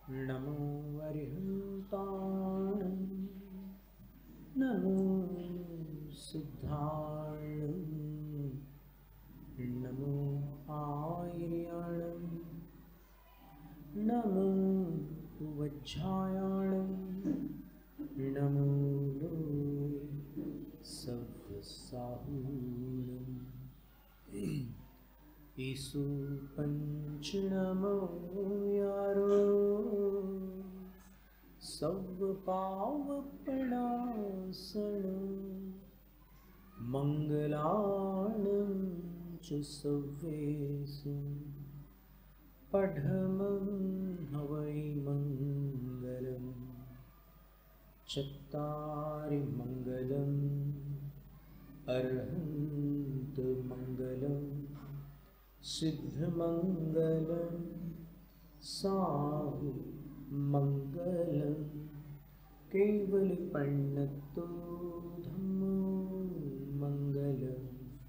नमो अरिहन्ताणं नमो सिद्धाणं नमो आयर्याणं नमो वज्रायाणं नमो सव्यसाहूणम् ईसु पंच नमो यारो सब पाव प्रणासन मंगलाणं च सव्येषु पठमं हवै मंगलम् चत्तारि मंगलम् अर्हन्त मंगलम् सिद्धमंगलं साहु मंगलं केवलपण्णतो धम्मो मंगलं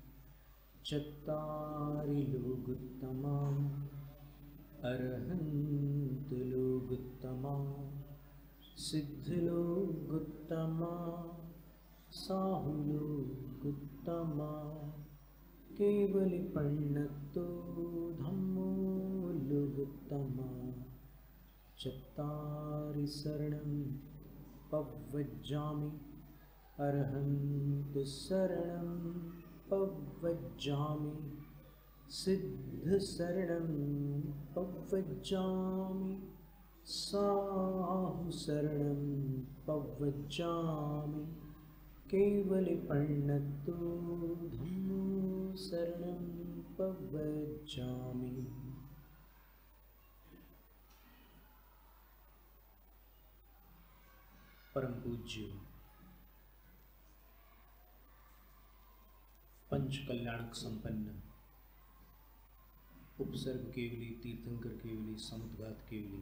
चत्तारि लोकोत्तमा अर्हन्त लोकोत्तमा सिद्धलोकोत्तमा साहु लोकोत्तमा केवलपण्णतो धम्मो लोकोत्तमा चत्तारि शरणं पव्वज्जामि अर्हन्त शरणं पव्वज्जामि सिद्धशरणं पव्वज्जामि साहु शरणं पव्वज्जामि केवलपण्णतो धम्मो शरणं पव्वज्जामि। परम पूज्य पंच कल्याणक संपन्न उपसर्ग केवली तीर्थंकर केवली समुद्घात केवली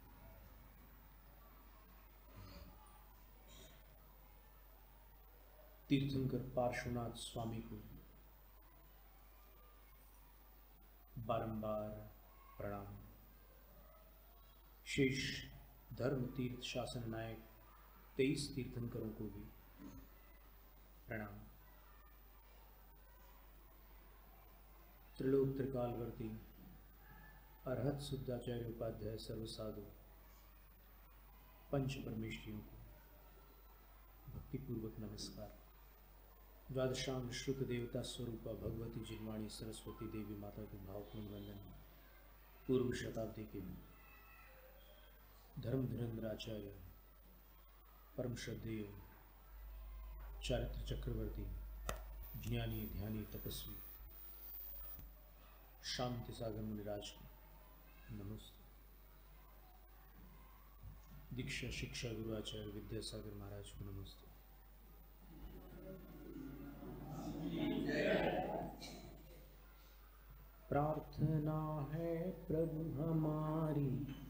तीर्थंकर पार्श्वनाथ स्वामी को बारंबार प्रणाम। शेष धर्म तीर्थ शासन नायक 23 तीर्थंकरों को भी प्रणाम। त्रिलोक त्रिकालवर्ती अरहत शुद्धाचार्य उपाध्याय सर्वसाधु पंच परमेष्ठियों को भक्तिपूर्वक नमस्कार। द्वादशांग शुक देवता स्वरूपा भगवती जिनवाणी सरस्वती देवी माता के भावपूर्ण वंदन। पूर्व शताब्दी के धर्म धुरंधर आचार्य परम श्रद्धेय चारित्र चक्रवर्ती ज्ञानी ध्यानी तपस्वी शांति सागर मुनिराज को नमस्ते। दीक्षा शिक्षा गुरु आचार्य विद्यासागर महाराज को नमस्ते। प्रार्थना है प्रभु हमारी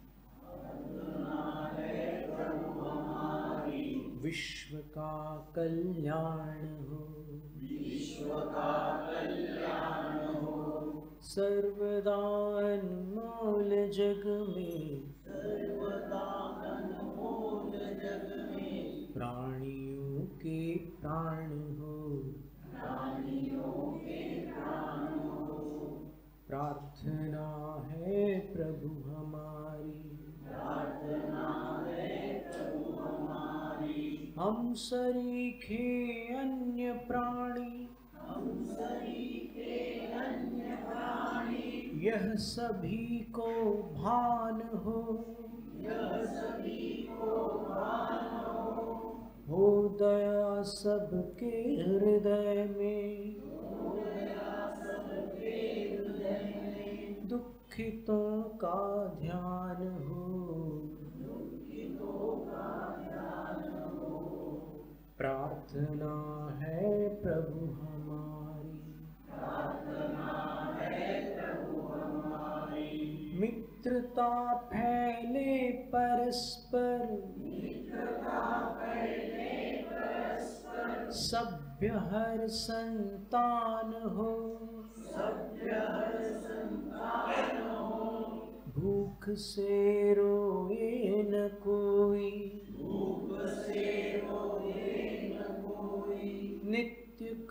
विश्व का कल्याण हो, विश्व का कल्याण हो। सर्वदा अनमोल जग में, सर्वदा अनमोल जग में प्राणियों के प्राण हो, प्राणियों के प्राण हो। प्रार्थना है प्रभु हमारी, प्रार्थना है प्रभु हमारी। हम सरीखे अन्य प्राणी, हम सरीखे अन्य प्राणी यह सभी को भान हो, यह सभी को भान हो दया सबके हृदय में, हो दया सबके हृदय में। दुखितों का ध्यान हो, दुखितों का ध्यान हो। प्रार्थना है प्रभु हमारी, प्रार्थना है प्रभु हमारी। मित्रता फैले परस्पर, मित्रता फैले परस्पर। सभ्य हर संतान हो, सभ्य हर संतान हो। भूख से रोए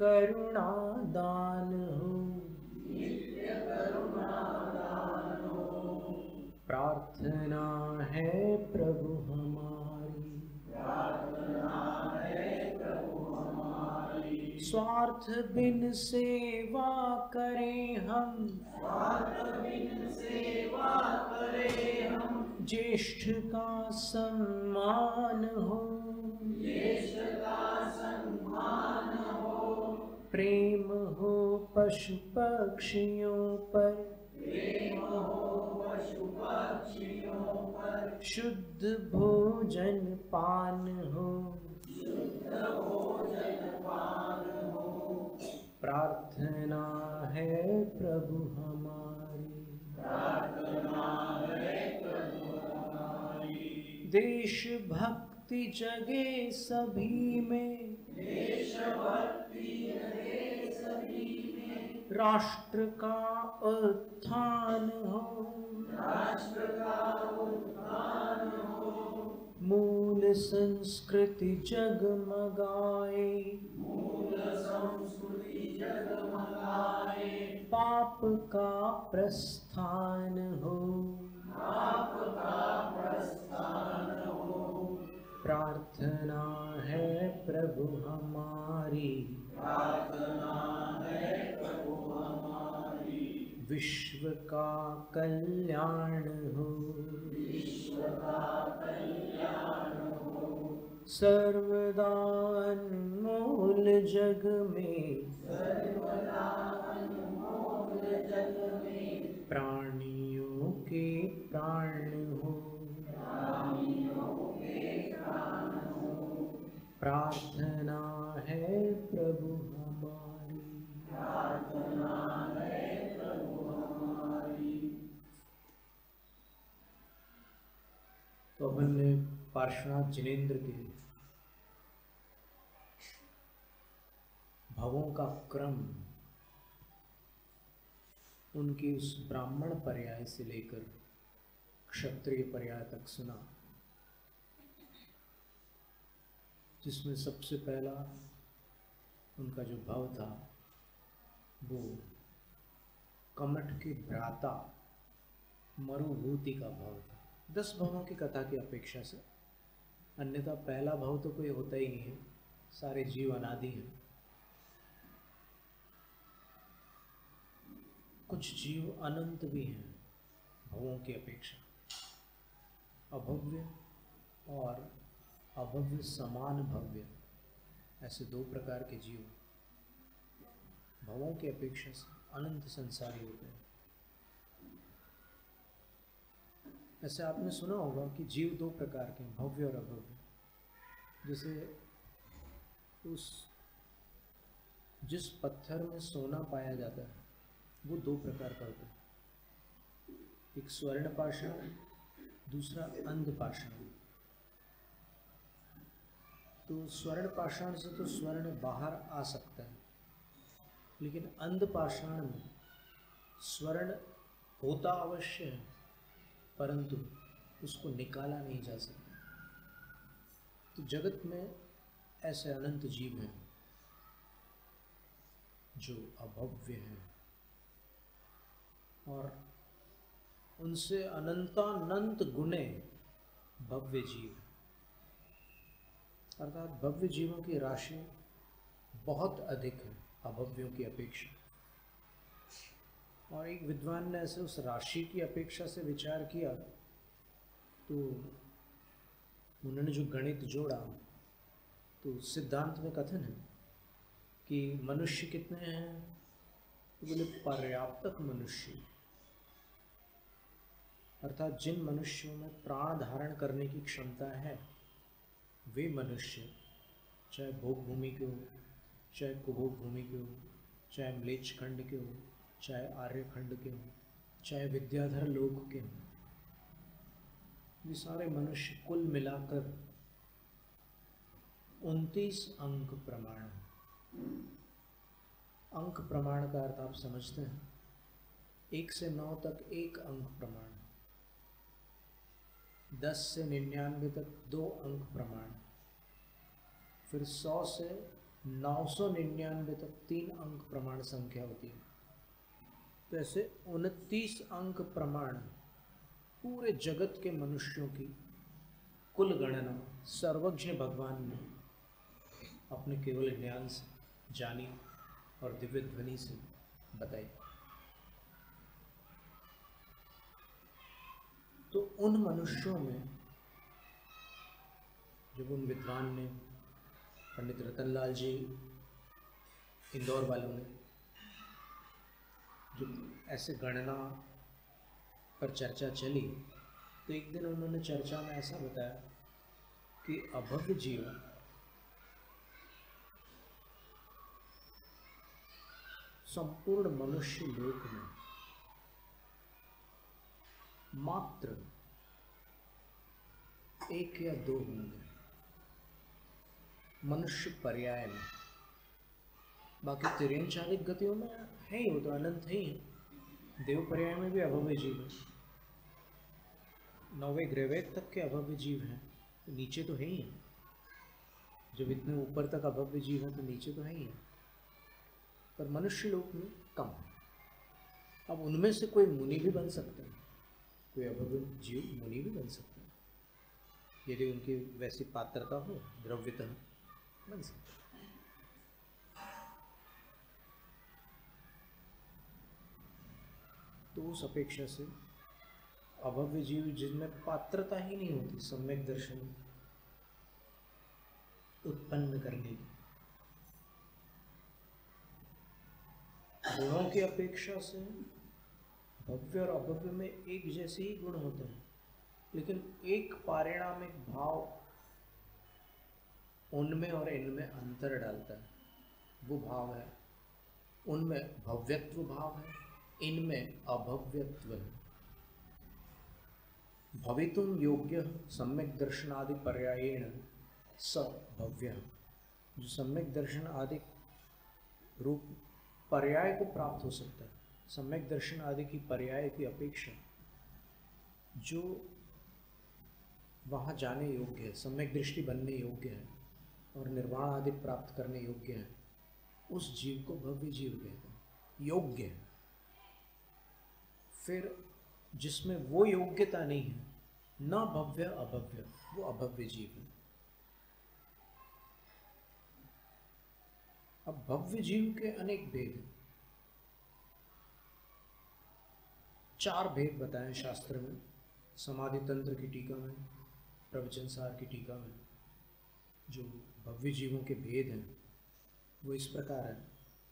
करुणा दान हो, प्रार्थना है प्रभु हमारी, स्वार्थ बिन सेवा करें हम, ज्येष्ठ का सम्मान हो, प्रेम हो पशु पक्षियों पर, शुद्ध भोजन पान हो, प्रार्थना है प्रभु हमारी, देश भक्ति जगे सभी में, राष्ट्र का उत्थान हो, मूल संस्कृति जगमगाए, पाप का प्रस्थान हो, प्रार्थना है प्रभु हमारी, विश्व का कल्याण हो, सर्वदा अनमोल जग में, प्राणियों के प्राण हो, प्रार्थना है प्रभु हमारी, तो अपन ने पार्श्वनाथ जिनेंद्र के भवों का क्रम उनकी उस ब्राह्मण पर्याय से लेकर क्षत्रिय पर्याय तक सुना, जिसमें सबसे पहला उनका जो भाव था वो कमठ के भ्राता मरुभूति का भाव था। 10 भावों की कथा की अपेक्षा से अन्यथा पहला भाव तो कोई होता ही नहीं है, सारे जीव अनादि हैं। कुछ जीव अनंत भी हैं भवों की अपेक्षा, अभव्य और अभव्य समान भव्य, ऐसे 2 प्रकार के जीव भवों की अपेक्षा से अनंत संसारी होते हैं। ऐसे आपने सुना होगा कि जीव 2 प्रकार के हैं, भव्य और अभव्य। जैसे जिस पत्थर में सोना पाया जाता है वो 2 प्रकार का होता है, एक स्वर्ण पाषाण, दूसरा अंध पाषाण। तो स्वर्ण पाषाण से तो स्वर्ण बाहर आ सकता है, लेकिन अंध पाषाण में स्वर्ण होता अवश्य है परंतु उसको निकाला नहीं जा सकता। तो जगत में ऐसे अनंत जीव हैं जो अभव्य हैं और उनसे अनंतानंत गुणे भव्य जीव, अर्थात भव्य जीवों की राशि बहुत अधिक है अभव्यों की अपेक्षा। और एक विद्वान ने ऐसे उस राशि की अपेक्षा से विचार किया तो उन्होंने जो गणित जोड़ा तो सिद्धांत में कथन है कि मनुष्य कितने हैं, तो बोले पर्याप्तक मनुष्य, अर्थात जिन मनुष्यों में प्राण धारण करने की क्षमता है वे मनुष्य, चाहे भोग भूमि के हो, चाहे कुभोग भूमि के हो, चाहे म्लेच्छ खंड के हो, चाहे आर्य खंड के हो, चाहे विद्याधर लोक के हो, ये सारे मनुष्य कुल मिलाकर 29 अंक प्रमाण। अंक प्रमाण का अर्थ आप समझते हैं, 1 से 9 तक 1 अंक प्रमाण, 10 से 99 तक 2 अंक प्रमाण, फिर 100 से 999 तक 3 अंक प्रमाण संख्या होती है। तो ऐसे 29 अंक प्रमाण पूरे जगत के मनुष्यों की कुल गणना सर्वज्ञ भगवान ने अपने केवल ज्ञान से जानी और दिव्य ध्वनि से बताई। तो उन मनुष्यों में जब उन विद्वान ने, पंडित रतनलाल जी इंदौर वालों ने, जो ऐसे गणना पर चर्चा चली, तो एक दिन उन्होंने चर्चा में ऐसा बताया कि अभव्य जीव संपूर्ण मनुष्य लोक में मात्र 1 या 2 होंगे मनुष्य पर्याय में। बाकी 43 गतियों में है ही, वो तो अनंत है ही। देव पर्याय में भी अभव्य जीव है, 9वें ग्रहवेद तक के अभव्य जीव हैं, तो नीचे तो है ही है। जब इतने ऊपर तक अभव्य जीव हैं तो नीचे तो है ही है, पर मनुष्य लोक में कम है। अब उनमें से कोई मुनि भी बन सकते हैं, कोई अभव्य जीव मुनि भी बन सकते हैं, यदि उनकी वैसी पात्रता हो, द्रव्यतः बन सकते हैं। तो उस अपेक्षा से अभव्य जीव जिनमें पात्रता ही नहीं होती सम्यक दर्शन उत्पन्न करने की, गुणों की अपेक्षा से भव्य और अभव्य में एक जैसे ही गुण होते हैं, लेकिन एक पारिणामिक भाव उनमें और इनमें अंतर डालता है। वो भाव है, उनमें भव्यत्व भाव है, इनमें अभव्यत्व है। भवितुम योग्य सम्यक दर्शनादि पर्यायेण स भव्य, जो सम्यक दर्शन आदि रूप पर्याय को प्राप्त हो सकता है, सम्यक दर्शन आदि की पर्याय की अपेक्षा जो वहाँ जाने योग्य है, सम्यक दृष्टि बनने योग्य है और निर्वाण आदि प्राप्त करने योग्य है, उस जीव को भव्य जीव कहते हैं, योग्य है। फिर जिसमें वो योग्यता नहीं है, न भव्य अभव्य, वो अभव्य जीव है। अब भव्य जीव के अनेक भेद हैं। 4 भेद बताएं शास्त्र में, समाधि तंत्र की टीका में, प्रवचन सार की टीका में। जो भव्य जीवों के भेद हैं वो इस प्रकार है।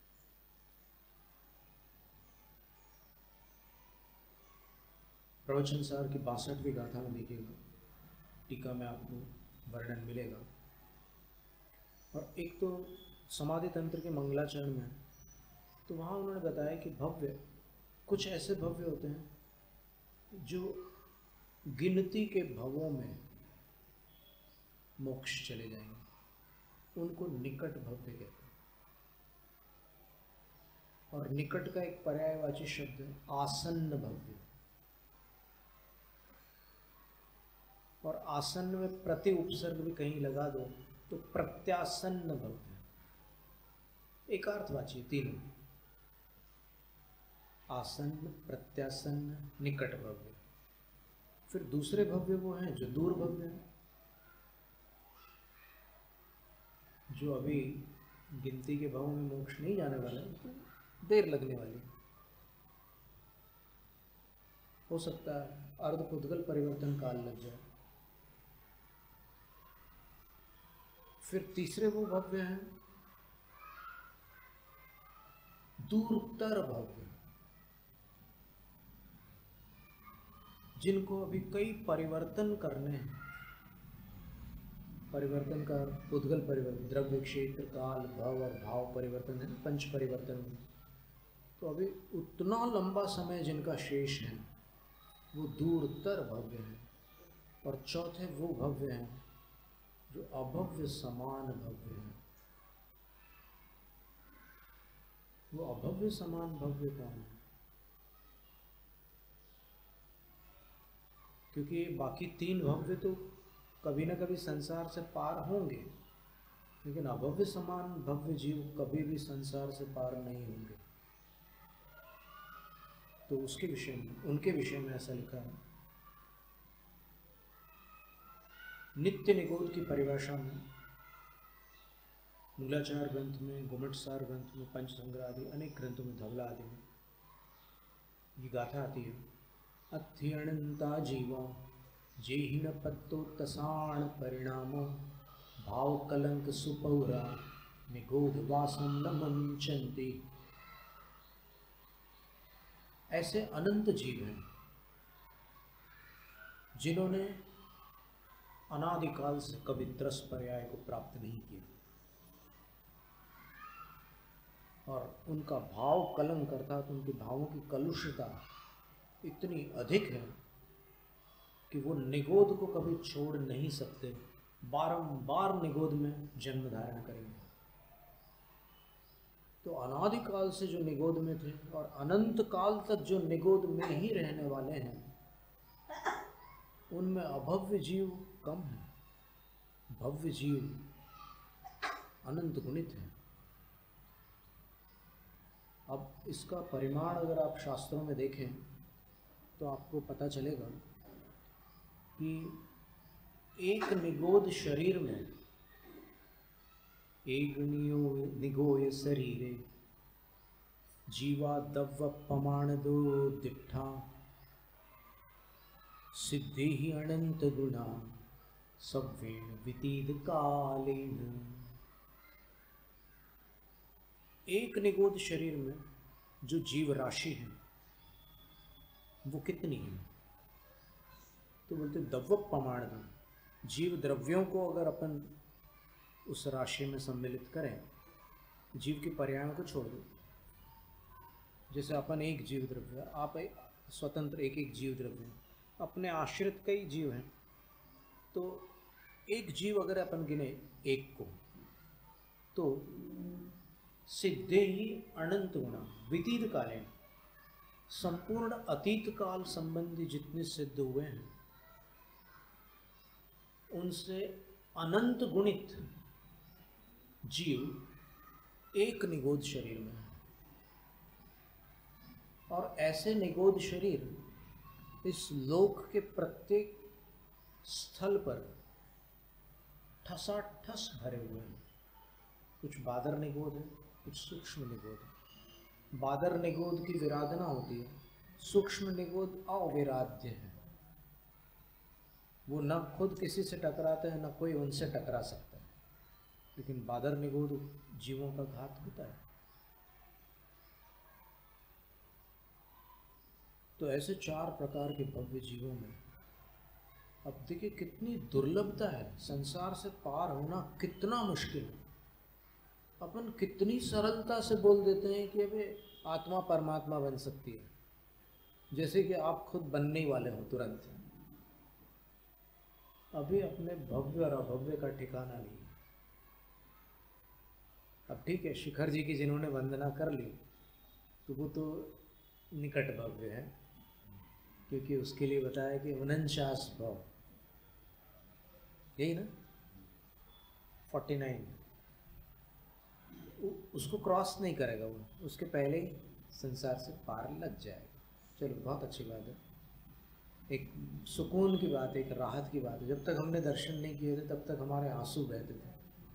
प्रवचन सार की 62वीं गाथा में देखिएगा, टीका में आपको वर्णन मिलेगा। और एक तो समाधि तंत्र के मंगलाचरण में, तो वहाँ उन्होंने बताया कि भव्य, कुछ ऐसे भव्य होते हैं जो गिनती के भवों में मोक्ष चले जाएंगे, उनको निकट भव्य कहते हैं। और निकट का एक पर्यायवाची शब्द है आसन्न भव्य, और आसन्न में प्रति उपसर्ग भी कहीं लगा दो तो प्रत्यासन्न भव्य, एक अर्थवाची तीनों, आसन्न, प्रत्यासन्न, निकट भव्य। फिर दूसरे भव्य वो हैं जो दूर भव्य हैं, जो अभी गिनती के भाव में मोक्ष नहीं जाने वाले, तो देर लगने वाली, हो सकता है अर्धपुद्गल परिवर्तन काल लग जाए। फिर तीसरे वो भव्य हैं दूरतर भव्य, जिनको अभी कई परिवर्तन करने हैं। परिवर्तन का पुद्गल परिवर्तन, द्रव्य, क्षेत्र, काल, भव और भाव परिवर्तन है, 5 परिवर्तन। तो अभी उतना लंबा समय जिनका शेष है वो दूरतर भव्य है। और चौथे वो भव्य हैं जो अभव्य समान भव्य हैं। वो अभव्य समान भव्य कौन है? क्योंकि बाकी 3 भव्य तो कभी ना कभी संसार से पार होंगे, लेकिन अभव्य समान भव्य जीव कभी भी संसार से पार नहीं होंगे। तो उसके विषय में, उनके विषय में ऐसा लिखा है। नित्य निगोद की परिभाषा में मूलाचार ग्रंथ में, गुमटसार ग्रंथ में, पंचसंग्रह आदि अनेक ग्रंथों में, धवला आदि में ये गाथा आती है। अत्यणंता जीवा जेहिण पत्तोत्तसाण परिणाम भाव कलंक सुपौरा निगोध वासम न मंचन्ति। ऐसे अनंत जीव हैं जिन्होंने अनादिकाल से कभी त्रस पर्याय को प्राप्त नहीं किया और उनका भाव कलंक अर्थात उनके भावों की कलुषता इतनी अधिक है कि वो निगोध को कभी छोड़ नहीं सकते, बारंबार निगोध में जन्म धारण करेंगे। तो अनादिकाल से जो निगोध में थे और अनंत काल तक जो निगोध में ही रहने वाले हैं, उनमें अभव्य जीव कम है, भव्य जीव अनंत गुणित है। अब इसका परिमाण अगर आप शास्त्रों में देखें तो आपको पता चलेगा कि एक निगोद शरीर में एक निगोय शरीरे जीवा दव्व पमाण दो दिट्ठा सिद्धि ही अनंत गुणा सव्वेण वितीद कालेन। एक निगोद शरीर में जो जीव राशि है वो कितनी है? तो बोलते दव्व पमाण दो। जीव द्रव्यों को अगर अपन उस राशि में सम्मिलित करें, जीव के पर्यायों को छोड़ दो, जैसे अपन एक जीव द्रव्य, आप स्वतंत्र एक एक जीव द्रव्य हैं, अपने आश्रित कई जीव हैं, तो एक जीव अगर अपन गिने एक को, तो सिद्धे ही अनंत गुणा वितीत कालेन, संपूर्ण अतीत काल संबंधी जितने सिद्ध हुए हैं उनसे अनंत गुणित जीव एक निगोद शरीर में है। और ऐसे निगोद शरीर इस लोक के प्रत्येक स्थल पर ठसाठस भरे हुए हैं। कुछ बादर निगोद है, कुछ सूक्ष्म निगोद है। बादर निगोद की विराधना होती है, सूक्ष्म निगोद अविराध्य है। वो न खुद किसी से टकराते हैं, न कोई उनसे टकरा सकता है, लेकिन बादर निगोद जीवों का घात होता है। तो ऐसे चार प्रकार के भव्य जीवों में अब देखिए कितनी दुर्लभता है, संसार से पार होना कितना मुश्किल है। अपन कितनी सरलता से बोल देते हैं कि अबे आत्मा परमात्मा बन सकती है, जैसे कि आप खुद बनने वाले हो तुरंत। अभी अपने भव्य और अभव्य का ठिकाना नहीं। अब ठीक है, शिखर जी की जिन्होंने वंदना कर ली तो वो तो निकट भव्य है, क्योंकि उसके लिए बताया कि उनचास भाव, यही ना 49, उसको क्रॉस नहीं करेगा वो, उसके पहले ही संसार से पार लग जाएगा। चलो बहुत अच्छी बात है, एक सुकून की बात है, एक राहत की बात है। जब तक हमने दर्शन नहीं किए थे तब तक हमारे आंसू बहते थे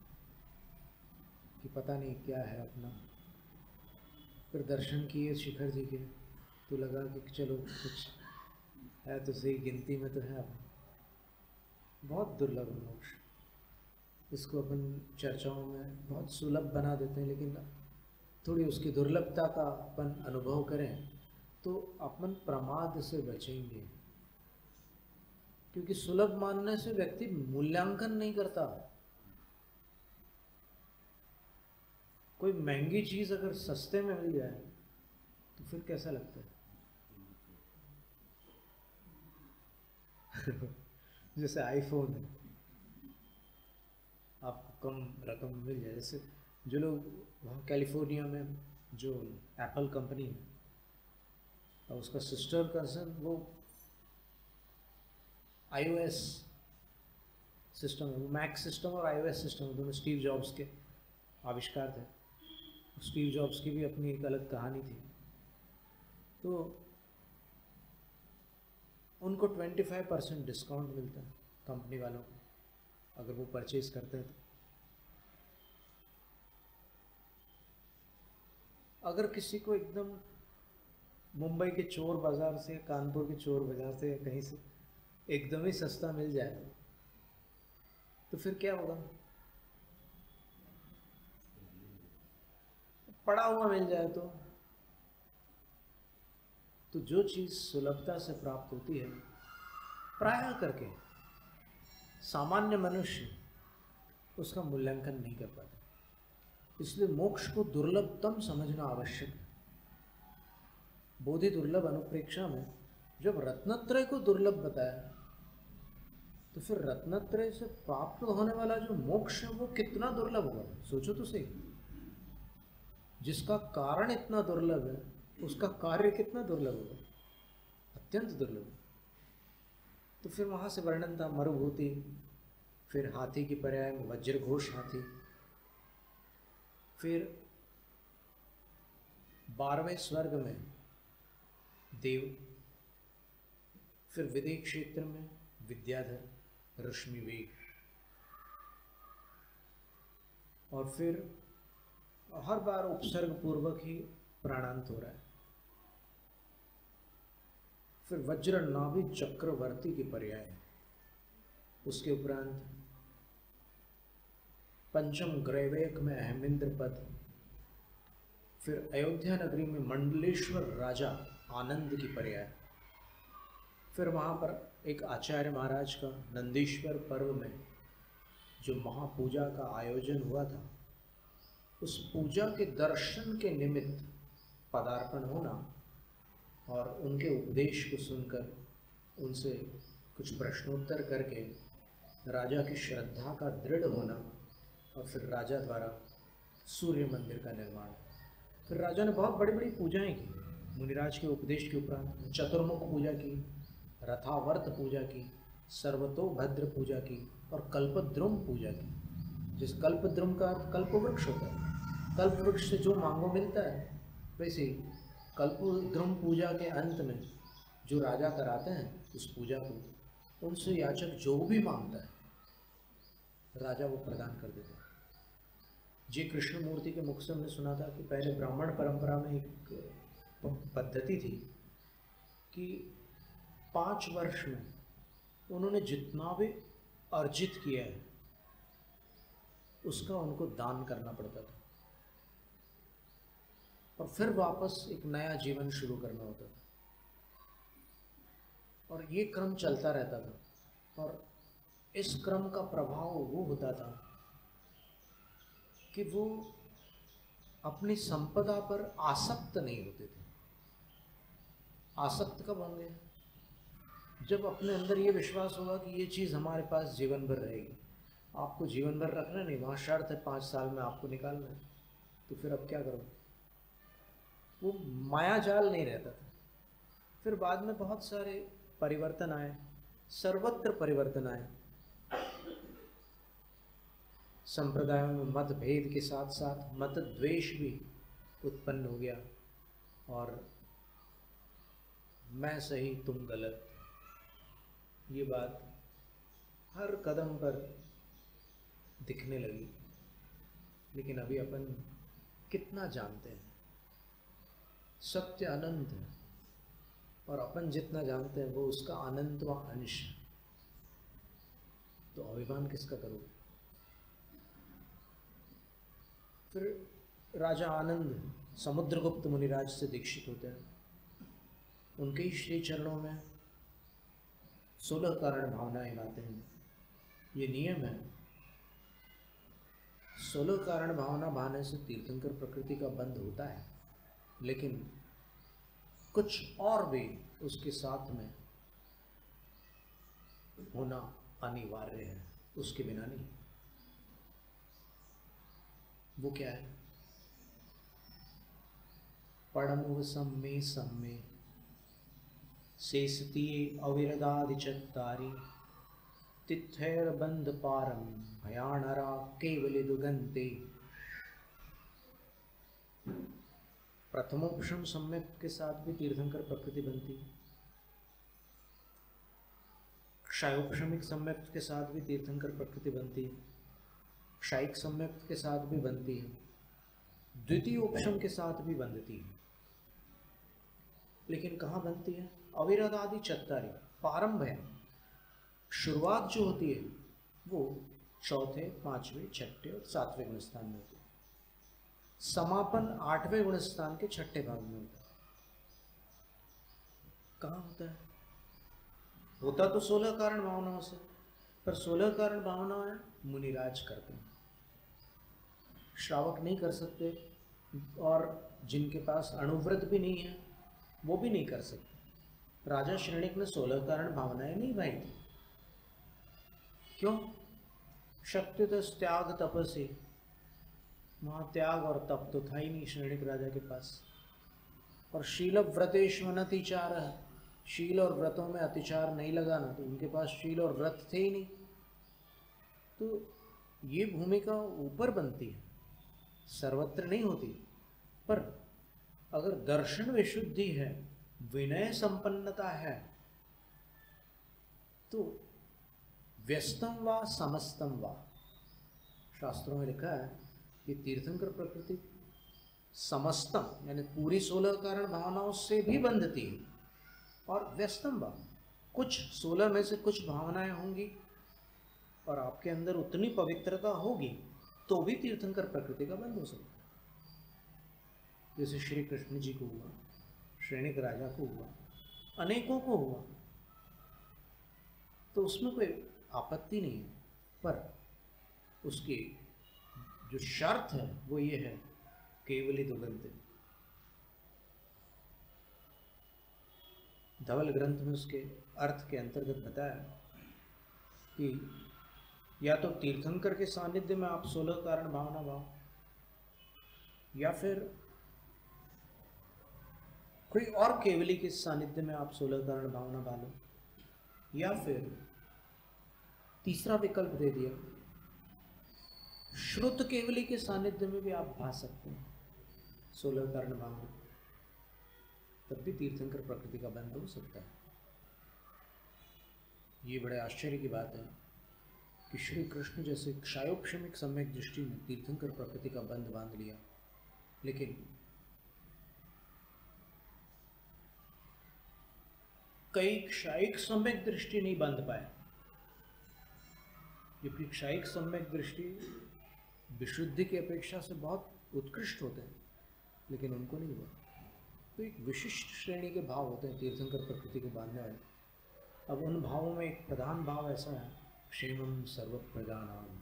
कि पता नहीं क्या है अपना। फिर दर्शन किए शिखर जी के तो लगा कि चलो कुछ है तो सही, गिनती में तो है। अपन बहुत दुर्लभ मोक्ष, इसको अपन चर्चाओं में बहुत सुलभ बना देते हैं, लेकिन थोड़ी उसकी दुर्लभता का अपन अनुभव करें तो अपन प्रमाद से बचेंगे। क्योंकि सुलभ मानने से व्यक्ति मूल्यांकन नहीं करता। कोई महंगी चीज अगर सस्ते में मिल जाए तो फिर कैसा लगता है? जैसे आईफोन है, आपको कम रकम में मिल जाए। जैसे जो लोग वहाँ कैलिफोर्निया में जो एप्पल कंपनी है और उसका सिस्टर कंसर्न वो iOS सिस्टम है, वो मैक सिस्टम और iOS सिस्टम दोनों स्टीव जॉब्स के आविष्कार थे। स्टीव जॉब्स की भी अपनी एक अलग कहानी थी। तो उनको 25% डिस्काउंट मिलता है कंपनी वालों को, अगर वो परचेज करते हैं तो। अगर किसी को एकदम मुंबई के चोर बाज़ार से, कानपुर के चोर बाज़ार से, कहीं से एकदम ही सस्ता मिल जाए तो फिर क्या होगा? पड़ा हुआ मिल जाए तो जो चीज़ सुलभता से प्राप्त होती है, प्रायः करके सामान्य मनुष्य उसका मूल्यांकन नहीं कर पाता। इसलिए मोक्ष को दुर्लभतम समझना आवश्यक है। बोधि दुर्लभ अनुप्रेक्षा में जब रत्नत्रय को दुर्लभ बताया, तो फिर रत्नत्रय से प्राप्त होने वाला जो मोक्ष है वो कितना दुर्लभ होगा, सोचो तो सही। जिसका कारण इतना दुर्लभ है, उसका कार्य कितना दुर्लभ होगा, अत्यंत दुर्लभ। तो फिर वहाँ से वर्णन था मरुभूति, फिर हाथी की पर्याय में वज्रघोष हाथी, फिर 12वें स्वर्ग में देव, फिर विदेह क्षेत्र में विद्याधर रश्मि वेग, और फिर हर बार उपसर्ग पूर्वक ही प्राणांत हो रहा है। फिर वज्र नाभि चक्रवर्ती की पर्याय, उसके उपरांत पंचम ग्रैवेक में अहमिंद्र पद, फिर अयोध्या नगरी में मंडलेश्वर राजा आनंद की पर्याय, फिर वहाँ पर एक आचार्य महाराज का नंदीश्वर पर्व में जो महापूजा का आयोजन हुआ था, उस पूजा के दर्शन के निमित्त पदार्पण होना और उनके उपदेश को सुनकर उनसे कुछ प्रश्नोत्तर करके राजा की श्रद्धा का दृढ़ होना, और फिर राजा द्वारा सूर्य मंदिर का निर्माण। फिर राजा ने बहुत बड़ी बड़ी पूजाएं की, मुनिराज के उपदेश के उपरांत चतुर्मुख पूजा की, रथावर्त पूजा की, सर्वतोभद्र पूजा की और कल्पद्रुम पूजा की। जिस कल्पद्रुम का अर्थ कल्पवृक्ष होता है, कल्पवृक्ष से जो मांगो मिलता है, वैसे ही कल्पद्रुम पूजा के अंत में जो राजा कराते हैं उस पूजा को, उनसे याचक जो भी मांगता है राजा वो प्रदान कर देता है। जी कृष्ण मूर्ति के मुख से हमने सुना था कि पहले ब्राह्मण परंपरा में एक पद्धति थी कि 5 वर्ष में उन्होंने जितना भी अर्जित किया है उसका उनको दान करना पड़ता था, और फिर वापस एक नया जीवन शुरू करना होता था, और ये क्रम चलता रहता था। और इस क्रम का प्रभाव वो होता था कि वो अपनी संपदा पर आसक्त नहीं होते थे। आसक्त कब होंगे? जब अपने अंदर ये विश्वास होगा कि ये चीज़ हमारे पास जीवन भर रहेगी। आपको जीवन भर रखना नहीं, वहाँ शर्त है 5 साल में आपको निकालना है, तो फिर अब क्या करो? वो माया जाल नहीं रहता था। फिर बाद में बहुत सारे परिवर्तन आए, सर्वत्र परिवर्तन आए। संप्रदायों में मतभेद के साथ साथ मत द्वेष भी उत्पन्न हो गया, और मैं सही तुम गलत, ये बात हर कदम पर दिखने लगी। लेकिन अभी अपन कितना जानते हैं? सत्य अनंत है, और अपन जितना जानते हैं वो उसका अनंतवां अंश। तो अभिमान किसका करोगे? फिर राजा आनंद समुद्रगुप्त मुनिराज से दीक्षित होते हैं। उनके ही श्री चरणों में 16 कारण भावनाएं गाते हैं। ये नियम है, 16 कारण भावना भाने से तीर्थंकर प्रकृति का बंध होता है, लेकिन कुछ और भी उसके साथ में होना अनिवार्य है, उसके बिना नहीं। वो क्या है? पड़मुव सम्मे सम्मे शेषतीये अविरदादिचत्तारि तिथैर्बंध पारम भयानरा केवली दुगंते। प्रथमोपशम सम्यक के साथ भी तीर्थंकर प्रकृति बनती है, क्षयोपशमिक सम्यक के साथ भी तीर्थंकर प्रकृति बनती है, क्षयिक सम्यक के साथ भी बनती है, द्वितीय उपशम के साथ भी बनती है। लेकिन कहाँ बनती है? अविरत आदि चत्तारी प्रारंभ है, शुरुआत जो होती है वो चौथे, पांचवें, छठे और सातवें गुण स्थान में होती है। समापन आठवें गुण स्थान के छठे भाग में होता है। कहाँ होता है? होता तो 16 कारण भावनाओं से, पर 16 कारण भावनाएं मुनिराज करते हैं, श्रावक नहीं कर सकते, और जिनके पास अणुव्रत भी नहीं है वो भी नहीं कर सकते। राजा श्रेणिक ने 16 कारण भावनाएं नहीं भाई थी। क्यों? शक्ति तो त्याग तपस्वी, वहाँ त्याग और तप तो था ही नहीं श्रेणिक राजा के पास। और शील व्रतेष्वनतिचार, शील और व्रतों में अतिचार नहीं लगाना, तो उनके पास शील और व्रत थे ही नहीं। तो ये भूमिका ऊपर बनती है, सर्वत्र नहीं होती। पर अगर दर्शन विशुद्धि है, विनय संपन्नता है, तो व्यस्तम वा समस्तम वा, शास्त्रों में लिखा है कि तीर्थंकर प्रकृति समस्तम यानी पूरी 16 कारण भावनाओं से भी बंधती है, और व्यस्तम वा कुछ 16 में से कुछ भावनाएं होंगी और आपके अंदर उतनी पवित्रता होगी तो भी तीर्थंकर प्रकृति का बंध हो सकता है। जैसे श्री कृष्ण जी को हुआ, श्रेणिक राजा को हुआ, अनेकों को हुआ, तो उसमें कोई आपत्ति नहीं है। पर उसकी जो शर्त है वो ये है, केवली दुगंध। धवल ग्रंथ में उसके अर्थ के अंतर्गत बताया कि या तो तीर्थंकर के सानिध्य में आप 16 कारण भावना भाव, या फिर कोई और केवली के सानिध्य में आप 16 कारण भावना भालो, या फिर तीसरा विकल्प दे दिया, श्रुत केवली के सानिध्य में भी आप भा सकते हैं 16 कारण भावना, तब भी तीर्थंकर प्रकृति का बंध हो सकता है। ये बड़े आश्चर्य की बात है कि श्री कृष्ण जैसे क्षयोपशमिक सम्यक दृष्टि में तीर्थंकर प्रकृति का बंध बांध लिया, लेकिन कई क्षयिक सम्यक दृष्टि नहीं बांध पाए, जबकि क्षयिक सम्यक दृष्टि विशुद्धि की अपेक्षा से बहुत उत्कृष्ट होते हैं, लेकिन उनको नहीं हुआ। तो एक विशिष्ट श्रेणी के भाव होते हैं तीर्थंकर प्रकृति को बांधने वाले। अब उन भावों में एक प्रधान भाव ऐसा है, क्षेमम सर्व प्रजानाम,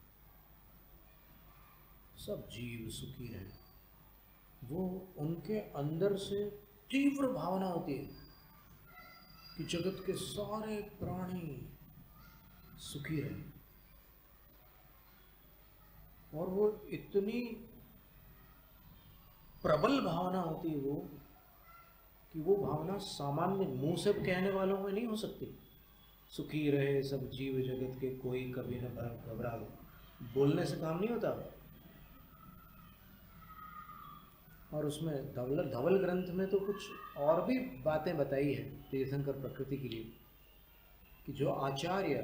सब जीव सुखी रहे। वो उनके अंदर से तीव्र भावना होती है कि जगत के सारे प्राणी सुखी रहे, और वो इतनी प्रबल भावना होती है वो, कि वो भावना सामान्य मुंह से कहने वालों में नहीं हो सकती। सुखी रहे सब जीव जगत के, कोई कभी न घबरा, बोलने से काम नहीं होता। और उसमें धवल ग्रंथ में तो कुछ और भी बातें बताई है तीर्थंकर प्रकृति के लिए, कि जो आचार्य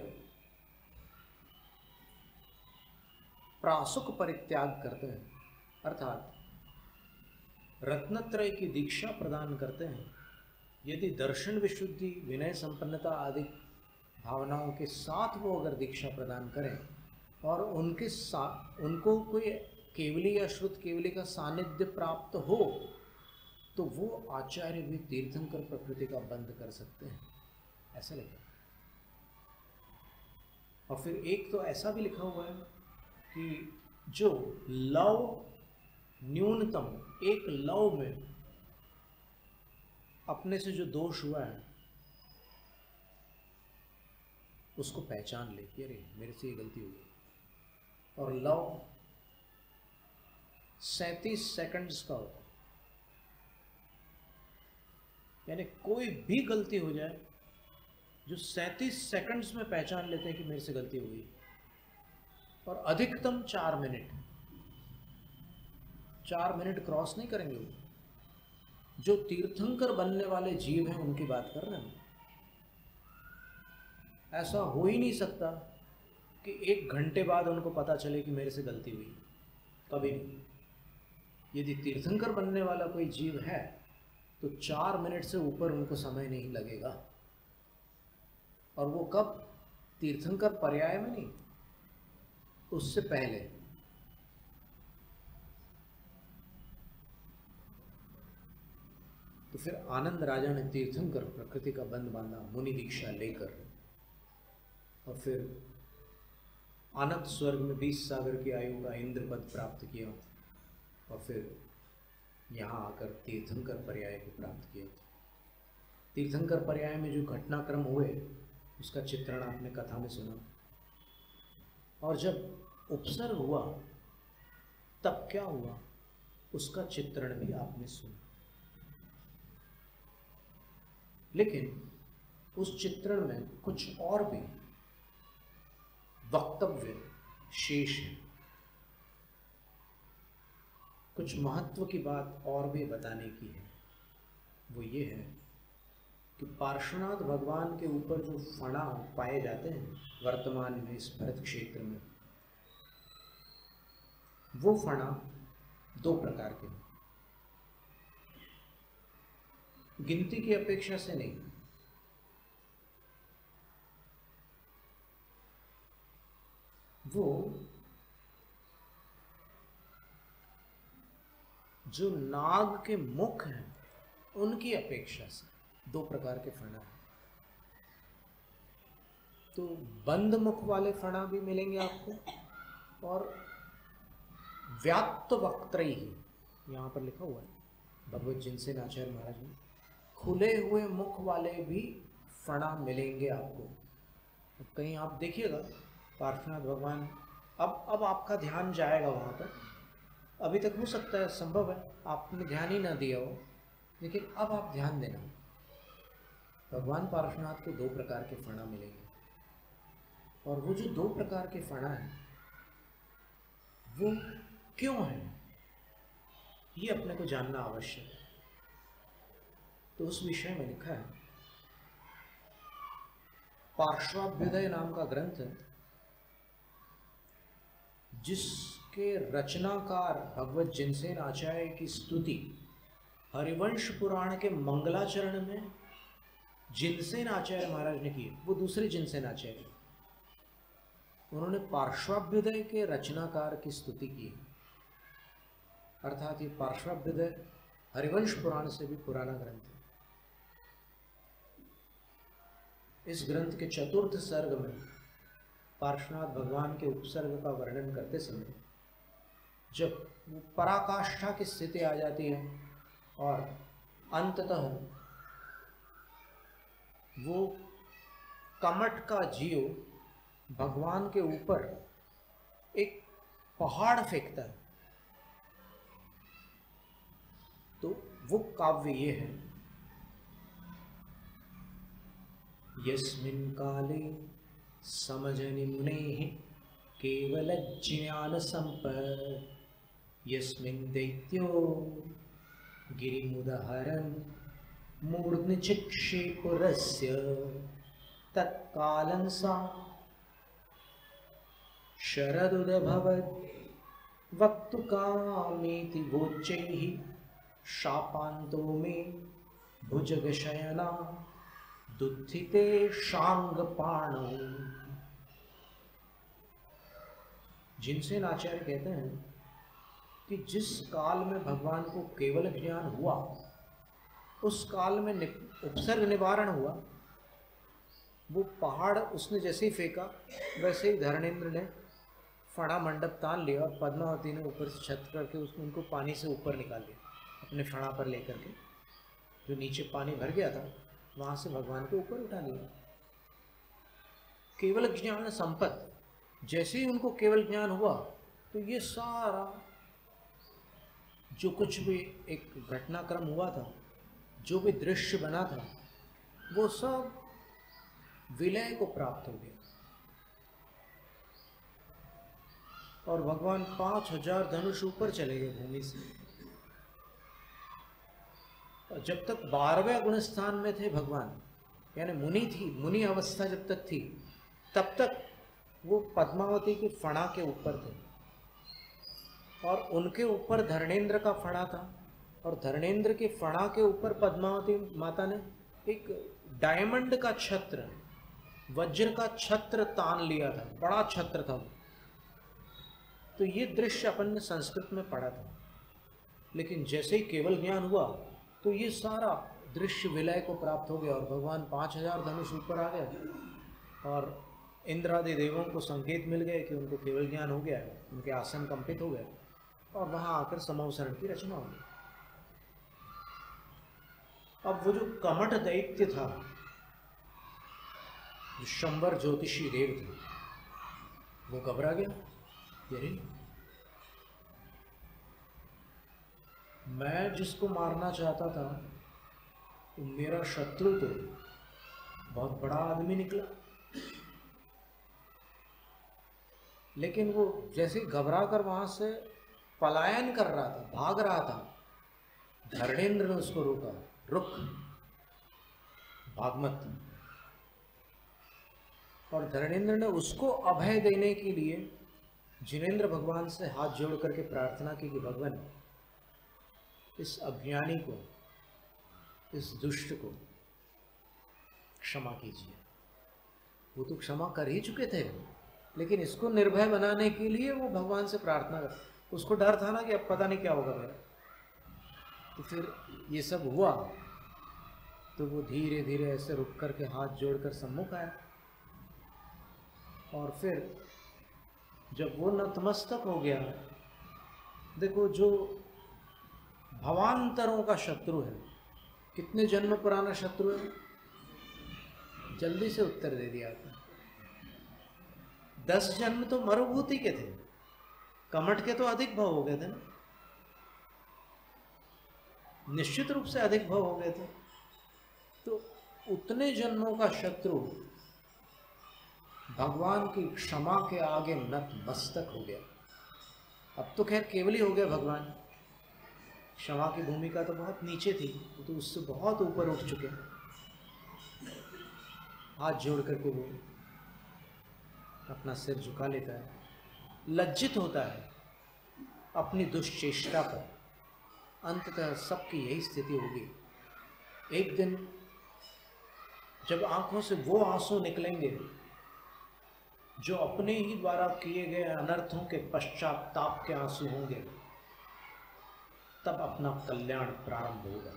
प्रासुक परित्याग करते हैं, अर्थात रत्नत्रय की दीक्षा प्रदान करते हैं, यदि दर्शन विशुद्धि, विनय संपन्नता आदि भावनाओं के साथ वो अगर दीक्षा प्रदान करें और उनके साथ उनको कोई केवली या श्रुत केवली का सानिध्य प्राप्त हो, तो वो आचार्य भी तीर्थंकर प्रकृति का बंध कर सकते हैं, ऐसा लिखा। और फिर एक तो ऐसा भी लिखा हुआ है कि जो लव न्यूनतम एक लव में अपने से जो दोष हुआ है उसको पहचान ले कि अरे मेरे से ये गलती हुई है, और लव 37 सेकंड्स का होता है, यानी कोई भी गलती हो जाए, जो 37 सेकंड्स में पहचान लेते हैं कि मेरे से गलती हो गई, और अधिकतम 4 मिनट, 4 मिनट क्रॉस नहीं करेंगे वो। जो तीर्थंकर बनने वाले जीव हैं उनकी बात कर रहे हैं। ऐसा हो ही नहीं सकता कि 1 घंटे बाद उनको पता चले कि मेरे से गलती हुई, कभी नहीं। यदि तीर्थंकर बनने वाला कोई जीव है तो 4 मिनट से ऊपर उनको समय नहीं लगेगा। और वो कब? तीर्थंकर पर्याय में नहीं, उससे पहले। तो फिर आनंद राजा ने तीर्थंकर प्रकृति का बंध बांधा मुनि दीक्षा लेकर, और फिर अनंत स्वर्ग में 20 सागर की आयु का इंद्र पद प्राप्त किया, और फिर यहाँ आकर तीर्थंकर पर्याय को प्राप्त किया। तीर्थंकर पर्याय में जो घटनाक्रम हुए उसका चित्रण आपने कथा में सुना, और जब उपसर्ग हुआ तब क्या हुआ उसका चित्रण भी आपने सुना। लेकिन उस चित्रण में कुछ और भी वक्तव्य शेष है, कुछ महत्व की बात और भी बताने की है। वो ये है कि पार्श्वनाथ भगवान के ऊपर जो फणा पाए जाते हैं वर्तमान में इस भरत क्षेत्र में, वो फणा 2 प्रकार के, गिनती की अपेक्षा से नहीं। वो जो नाग के मुख हैं उनकी अपेक्षा से 2 प्रकार के फणा हैं। तो बंद मुख वाले फणा भी मिलेंगे आपको, और व्याप्त वक्त्रही, यहाँ पर लिखा हुआ है भगवत जिनसेन आचार्य महाराज ने, खुले हुए मुख वाले भी फणा मिलेंगे आपको। अब कहीं आप देखिएगा पार्श्वनाथ भगवान, अब आपका ध्यान जाएगा वहाँ पर। अभी तक हो सकता है, संभव है आपने ध्यान ही ना दिया हो, लेकिन अब आप ध्यान देना। भगवान पार्श्वनाथ को 2 प्रकार के फणा मिलेंगे, और वो जो 2 प्रकार के फणा हैं वो क्यों हैं ये अपने को जानना आवश्यक है। तो उस विषय में लिखा है, पार्श्वाभ्युदय नाम का ग्रंथ है जिसके रचनाकार भगवत जिनसेन आचार्य की स्तुति हरिवंश पुराण के मंगलाचरण में जिनसेन आचार्य महाराज ने की। वो दूसरे जिनसेन आचार्य, उन्होंने पार्श्वाभ्युदय के रचनाकार की स्तुति की, अर्थात ये पार्श्वाभ्युदय हरिवंश पुराण से भी पुराना ग्रंथ है। इस ग्रंथ के 4th सर्ग में पार्श्वनाथ भगवान के उपसर्ग का वर्णन करते समय जब वो पराकाष्ठा की स्थिति आ जाती है और अंततः वो कमट का जीव भगवान के ऊपर एक पहाड़ फेंकता है, तो वो काव्य ये है, यस्मिन् काले समजनि मुनेः केवल ज्ञान संपत्, यस्मिन् दैत्यो गिरिमुदहरन् मूर्ध्नि चिक्षेपुरस्य तत्कालं सा शरदुदभवत् वक्तुकामेति वोच्चैः शापान्तो मे भुजगशयना दुत्थिते शांगपाणौ। जिनसेन आचार्य कहते हैं कि जिस काल में भगवान को केवल ज्ञान हुआ उस काल में उपसर्ग निवारण हुआ। वो पहाड़ उसने जैसे ही फेंका वैसे ही धरणेन्द्र ने फणा मंडप तान लिया और पद्मावती ने ऊपर से छत करके उनको पानी से ऊपर निकाल लिया, अपने फणा पर लेकर के। जो नीचे पानी भर गया था वहाँ से भगवान को ऊपर उठा लिया। केवल ज्ञान संपत्ति, जैसे ही उनको केवल ज्ञान हुआ तो ये सारा जो कुछ भी एक घटनाक्रम हुआ था, जो भी दृश्य बना था, वो सब विलय को प्राप्त हो गया और भगवान 5000 धनुष ऊपर चले गए भूमि से। और जब तक 12वें गुण स्थान में थे भगवान, यानी मुनि थी, मुनि अवस्था जब तक थी, तब तक वो पद्मावती के फणा के ऊपर थे और उनके ऊपर धरणेन्द्र का फणा था और धरणेन्द्र के फणा के ऊपर पद्मावती माता ने एक डायमंड का छत्र, वज्र का छत्र तान लिया था, बड़ा छत्र था वो। तो ये दृश्य अपन ने संस्कृत में पढ़ा था, लेकिन जैसे ही केवल ज्ञान हुआ तो ये सारा दृश्य विलय को प्राप्त हो गया और भगवान 5000 धनुष ऊपर आ गए और इंद्र आदि देवों को संकेत मिल गए कि उनको केवल ज्ञान हो गया है, उनके आसन कंपित हो गए और वहां आकर समवसरण की रचना हो गई। अब वो जो कमठ दैत्य था, जो शंबर ज्योतिषी देव थे, वो घबरा गया। अरे मैं जिसको मारना चाहता था तो मेरा शत्रु तो बहुत बड़ा आदमी निकला, लेकिन वो जैसे घबरा कर वहां से पलायन कर रहा था, भाग रहा था, धरणेन्द्र ने उसको रोका, रुक, भाग मत। और धरणेन्द्र ने उसको अभय देने के लिए जिनेन्द्र भगवान से हाथ जोड़ करके प्रार्थना की कि भगवान इस अज्ञानी को, इस दुष्ट को क्षमा कीजिए। वो तो क्षमा कर ही चुके थे, लेकिन इसको निर्भय बनाने के लिए वो भगवान से प्रार्थना कर, उसको डर था ना कि अब पता नहीं क्या होगा मेरा। तो फिर ये सब हुआ तो वो धीरे धीरे ऐसे रुक करके हाथ जोड़कर सम्मुख आया और फिर जब वो नतमस्तक हो गया, देखो जो भवांतरों का शत्रु है, कितने जन्म पुराना शत्रु है, जल्दी से उत्तर दे दिया आपने। 10 जन्म तो मरुभूति के थे, कमठ के तो अधिक भाव हो गए थे ना, निश्चित रूप से अधिक भाव हो गए थे। तो उतने जन्मों का शत्रु भगवान की क्षमा के आगे नतमस्तक हो गया। अब तो खैर केवल ही हो गया भगवान, क्षमा की भूमिका तो बहुत नीचे थी, तो उससे बहुत ऊपर उठ चुके। हाथ जोड़ करके वो अपना सिर झुका लेता है, लज्जित होता है अपनी दुश्चेष्टा पर। अंततः सबकी यही स्थिति होगी। एक दिन जब आंखों से वो आंसू निकलेंगे जो अपने ही द्वारा किए गए अनर्थों के पश्चाताप के आंसू होंगे, तब अपना कल्याण प्रारंभ होगा।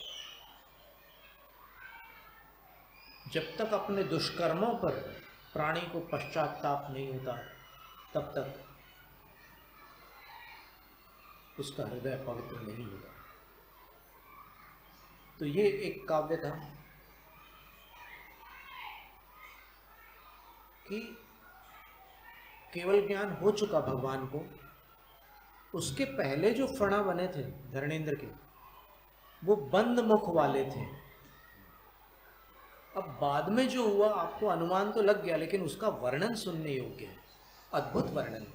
जब तक अपने दुष्कर्मों पर प्राणी को पश्चाताप नहीं होता, तब तक उसका हृदय पवित्र नहीं होता। तो ये एक काव्य था कि केवल ज्ञान हो चुका भगवान को, उसके पहले जो फणा बने थे धरणेन्द्र के, वो बंद मुख वाले थे। अब बाद में जो हुआ आपको अनुमान तो लग गया, लेकिन उसका वर्णन सुनने योग्य है, अद्भुत वर्णन।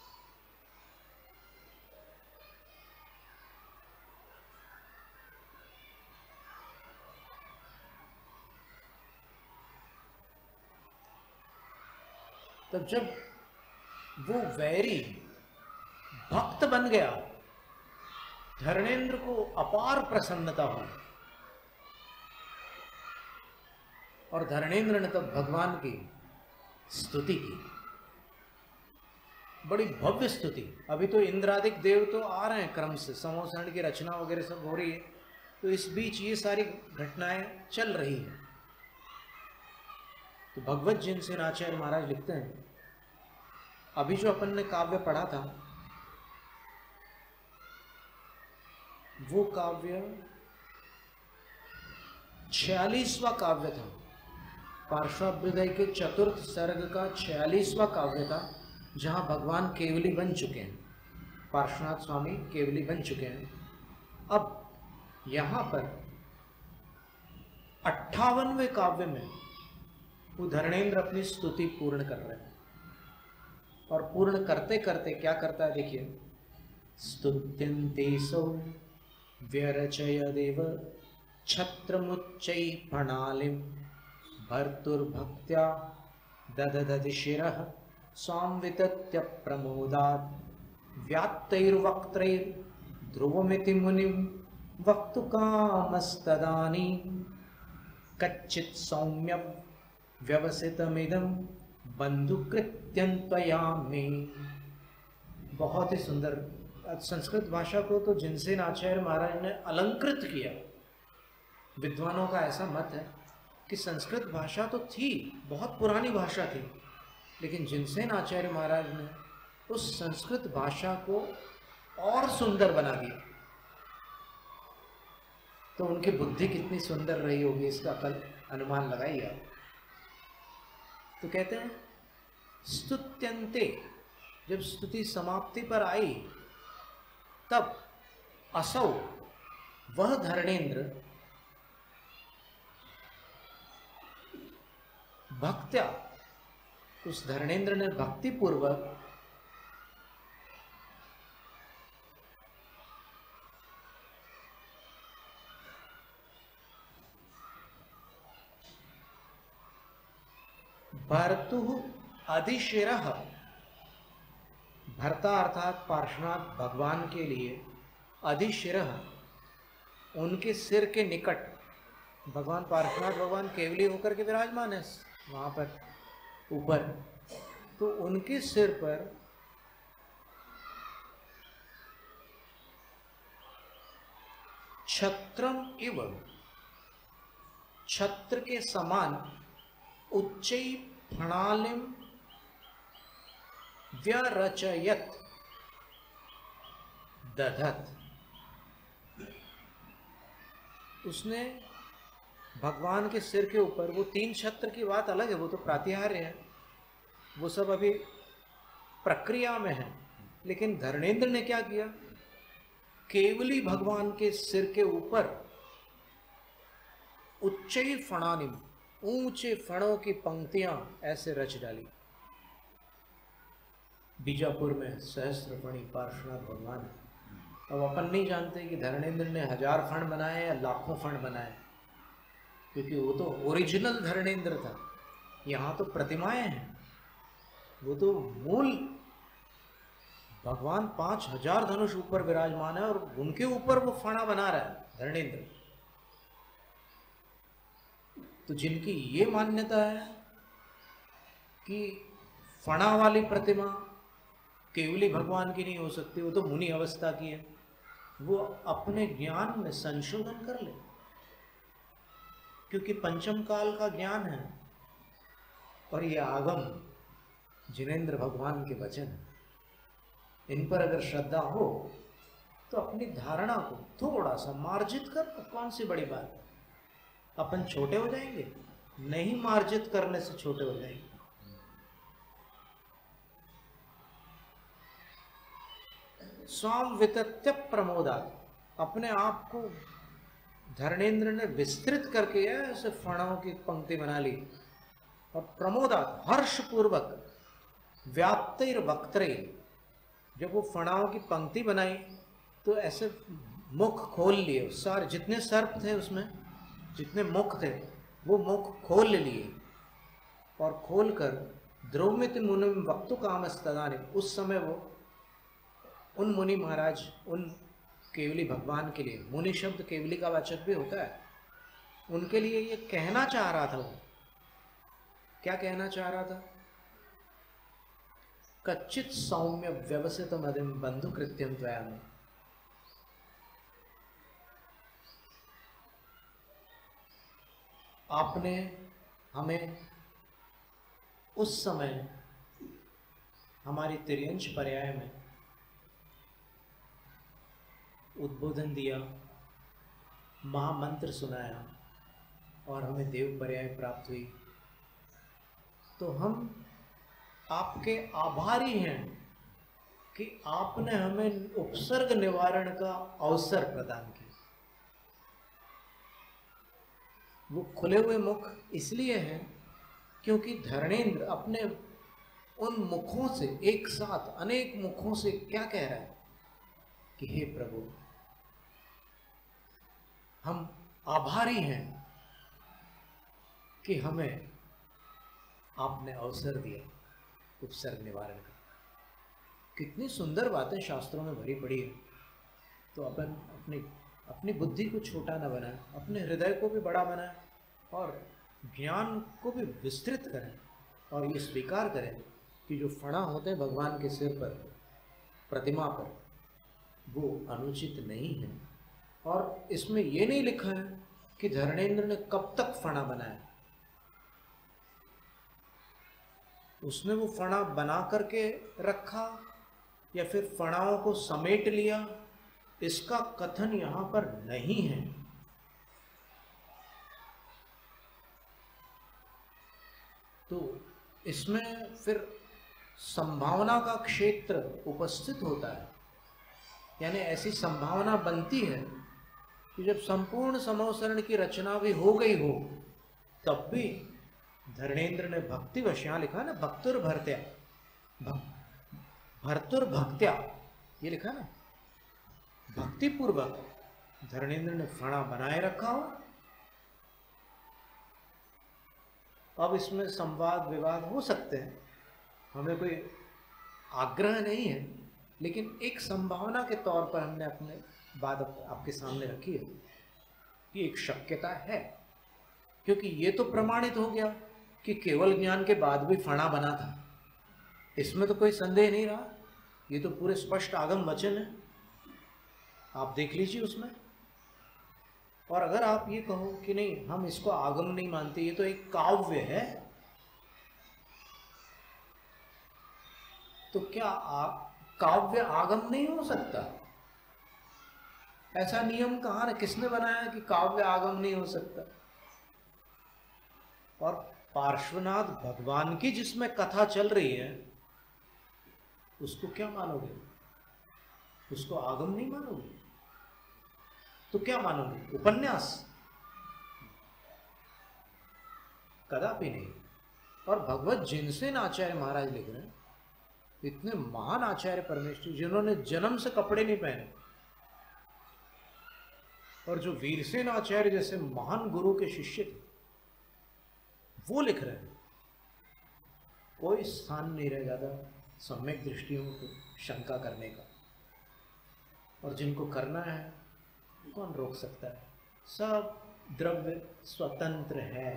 तब जब वो वैरी भक्त बन गया, धरणेन्द्र को अपार प्रसन्नता हुई और धरणेन्द्र ने तब भगवान की स्तुति की, बड़ी भव्य स्तुति। अभी तो इंद्रादिक देव तो आ रहे हैं क्रम से, समवसरण की रचना वगैरह सब हो रही है, तो इस बीच ये सारी घटनाएं चल रही हैं। तो भगवत जिनसेन आचार्य महाराज लिखते हैं, अभी जो अपन ने काव्य पढ़ा था वो काव्य 46वां काव्य था, पार्श्वाभ्युदय के चतुर्थ सर्ग का 46वां काव्य था, जहां भगवान केवली बन चुके हैं, पार्श्वनाथ स्वामी केवली बन चुके हैं। अब यहां पर 58वें काव्य में वो धर्मेंद्र अपनी स्तुति पूर्ण कर रहे हैं, और पूर्ण करते करते क्या करता है देखिए, स्तुत्यन्ते सौ व्यरचयदेव छत्रमुच्चैः फणालिं भर्तुर्भक्त्या दददति शिरः स्वांवितत्य प्रमोदात् व्यात्तैर्वक्त्रैर्ध्रुवमिति मुनिं वक्तुकामस्तदानीं कच्चित् सौम्यं व्यवसितमिदं बन्धुकृत्यन्त्वयामि। बहुत ही सुंदर। संस्कृत भाषा को तो जिनसेन आचार्य महाराज ने अलंकृत किया। विद्वानों का ऐसा मत है कि संस्कृत भाषा तो थी, बहुत पुरानी भाषा थी, लेकिन जिनसेन आचार्य महाराज ने उस संस्कृत भाषा को और सुंदर बना दिया। तो उनकी बुद्धि कितनी सुंदर रही होगी इसका कल अनुमान लगाइए आप। तो कहते हैं स्तुत्यन्ते, जब स्तुति समाप्ति पर आई तब असौ, वह धर्मेंद्र, भक्त्या, उस धर्मेंद्र ने भक्ति पूर्वक भर्तुः अधिशिरः, भर्ता अर्थात पार्श्वनाथ भगवान के लिए, अधिशिरः उनके सिर के निकट, भगवान पार्श्वनाथ भगवान केवली होकर के विराजमान है वहां पर ऊपर, तो उनके सिर पर छत्रम इव, छत्र के समान, उच्चै फणालिम व्यरचयत दधत, उसने भगवान के सिर के ऊपर, वो तीन छत्र की बात अलग है, वो तो प्रातिहार्य है, वो सब अभी प्रक्रिया में है, लेकिन धर्मेंद्र ने क्या किया, केवली भगवान के सिर के ऊपर उच्चै फणानिम, ऊंचे फणों की पंक्तियां ऐसे रच डाली। बीजापुर में सहस्त्रफणी पार्श्वनाथ भगवान है। अब अपन नहीं जानते कि धर्मेंद्र ने 1000 फण बनाए या लाखों फण बनाए, क्योंकि वो तो ओरिजिनल धर्मेंद्र था। यहाँ तो प्रतिमाएं हैं, वो तो मूल भगवान 5000 धनुष ऊपर विराजमान है और उनके ऊपर वो फणा बना रहा है धर्मेंद्र। तो जिनकी ये मान्यता है कि फणा वाली प्रतिमा केवली भगवान की नहीं हो सकती, वो तो मुनि अवस्था की है, वो अपने ज्ञान में संशोधन कर ले, क्योंकि पंचम काल का ज्ञान है और ये आगम जिनेंद्र भगवान के वचन है। इन पर अगर श्रद्धा हो तो अपनी धारणा को थोड़ा सा मार्जित कर, तो कौन सी बड़ी बात है, अपन छोटे हो जाएंगे, नहीं मार्जित करने से छोटे हो जाएंगे। स्वाम वितत्य प्रमोदात, अपने आप को धर्मेंद्र ने विस्तृत करके ऐसे फणों की पंक्ति बना ली, और प्रमोदात हर्ष पूर्वक, व्याप्तिर वक्त्रैर, जब वो फणाओं की पंक्ति बनाई तो ऐसे मुख खोल लिए, सारे जितने सर्प थे उसमें, जितने मुख थे वो मुख खोल लिए, और खोलकर द्रौमित मुनि वक्तु कामस्तदानि, उस समय वो उन मुनि महाराज, उन केवली भगवान के लिए, मुनि शब्द केवली का वाचक भी होता है, उनके लिए ये कहना चाह रहा था। वो क्या कहना चाह रहा था, कच्चित सौम्य व्यवसित मदिम बंधु कृत्यम त्वयामि, आपने हमें उस समय हमारी तिर्यंश पर्याय में उद्बोधन दिया, महामंत्र सुनाया और हमें देव पर्याय प्राप्त हुई, तो हम आपके आभारी हैं कि आपने हमें उपसर्ग निवारण का अवसर प्रदान किया। वो खुले हुए मुख इसलिए हैं क्योंकि धरणेंद्र अपने उन मुखों से एक साथ अनेक मुखों से क्या कह रहा है कि हे प्रभु, हम आभारी हैं कि हमें आपने अवसर दिया उपसर्ग निवारण का। कितनी सुंदर बातें शास्त्रों में भरी पड़ी है। तो अपन अपनी बुद्धि को छोटा न बनाए, अपने हृदय को भी बड़ा बनाए और ज्ञान को भी विस्तृत करें और ये स्वीकार करें कि जो फणा होते हैं भगवान के सिर पर, प्रतिमा पर, वो अनुचित नहीं है। और इसमें ये नहीं लिखा है कि धरणेंद्र ने कब तक फणा बनाया। उसने वो फणा बना करके रखा या फिर फणाओं को समेट लिया, इसका कथन यहां पर नहीं है। तो इसमें फिर संभावना का क्षेत्र उपस्थित होता है, यानी ऐसी संभावना बनती है कि जब संपूर्ण समवसरण की रचना भी हो गई हो, तब भी धरणेंद्र ने भक्तिवश, यहां लिखा है ना भक्तुर भर्त्या, भर्तुर भक्त्या, ये लिखा है ना, भक्ति पूर्वक धरणेंद्र ने फणा बनाए रखा हो। अब इसमें संवाद विवाद हो सकते हैं, हमें कोई आग्रह नहीं है, लेकिन एक संभावना के तौर पर हमने अपने बात आपके सामने रखी है कि एक शक्यता है। क्योंकि ये तो प्रमाणित हो गया कि केवल ज्ञान के बाद भी फणा बना था, इसमें तो कोई संदेह नहीं रहा। ये तो पूरे स्पष्ट आगम वचन है, आप देख लीजिए उसमें। और अगर आप ये कहो कि नहीं, हम इसको आगम नहीं मानते, ये तो एक काव्य है, तो क्या काव्य आगम नहीं हो सकता? ऐसा नियम कहां, किसने बनाया कि काव्य आगम नहीं हो सकता? और पार्श्वनाथ भगवान की जिसमें कथा चल रही है, उसको क्या मानोगे? उसको आगम नहीं मानोगे तो क्या मानोगे? उपन्यास? कदापि नहीं। और भगवत जिनसेन आचार्य महाराज लिख रहे हैं, इतने महान आचार्य परमेश्वर, जिन्होंने जन्म से कपड़े नहीं पहने, और जो वीरसेन आचार्य जैसे महान गुरु के शिष्य थे, वो लिख रहे हैं। कोई स्थान नहीं रह जाता सम्यक दृष्टियों को शंका करने का, और जिनको करना है कौन रोक सकता है? सब द्रव्य स्वतंत्र है,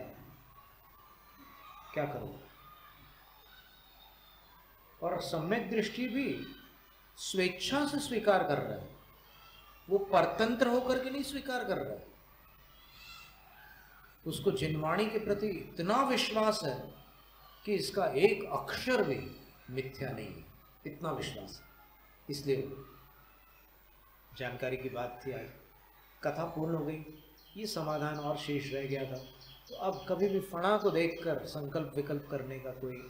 क्या करो? और सम्यक दृष्टि भी स्वेच्छा से स्वीकार कर रहा है, वो परतंत्र होकर के नहीं स्वीकार कर रहा है। उसको जिनवाणी के प्रति इतना विश्वास है कि इसका एक अक्षर भी मिथ्या नहीं है, इतना विश्वास है। इसलिए जानकारी की बात थी, आज कथा पूर्ण हो गई, ये समाधान और शेष रह गया था। तो अब कभी भी फणा को देखकर संकल्प विकल्प करने का कोई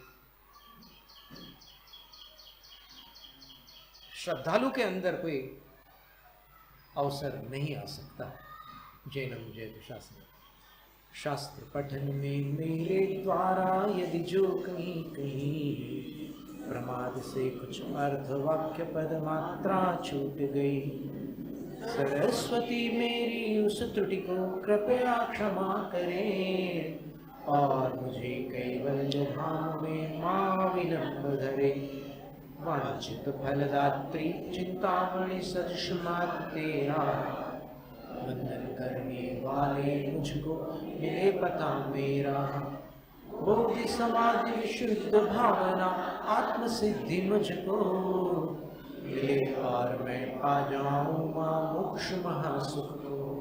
श्रद्धालु के अंदर कोई अवसर नहीं आ सकता। जैनम जय शास्त्र। शास्त्र पठन में मेरे द्वारा यदि जो कहीं कहीं प्रमाद से कुछ अर्थ वाक्य पद मात्रा छूट गई, सरस्वती मेरी उस त्रुटि को कृपया क्षमा करें और मुझे कैवल्य धाम में मां विनम्र धरे। वांछित फलदात्री चिंतामणि सदृश मार्ग तेरा, वंदन करने वाले मुझको मिले पता मेरा। बुद्धि समाधि विशुद्ध भावना आत्म सिद्धि मुझको मिले और मैं पा जाऊं मां मोक्ष महासुख को।